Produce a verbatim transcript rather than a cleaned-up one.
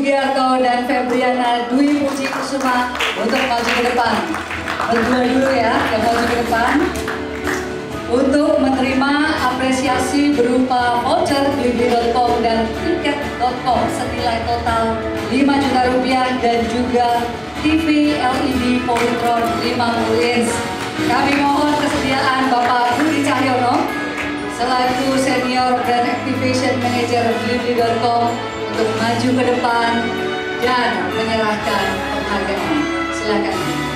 Sugiarto dan Febriana Dwi Puji Kusuma untuk maju ke depan. Berdua dulu ya, yang maju ke depan. Untuk menerima apresiasi berupa voucher blibli dot com dan tiket dot com senilai total lima juta rupiah dan juga T V L E D Polytron lima puluh inch. Kami mohon kesediaan Bapak Budi Cahyono selaku Senior Brand Activation Manager blibli dot com untuk maju ke depan dan menyerahkan penghargaan. Silakan.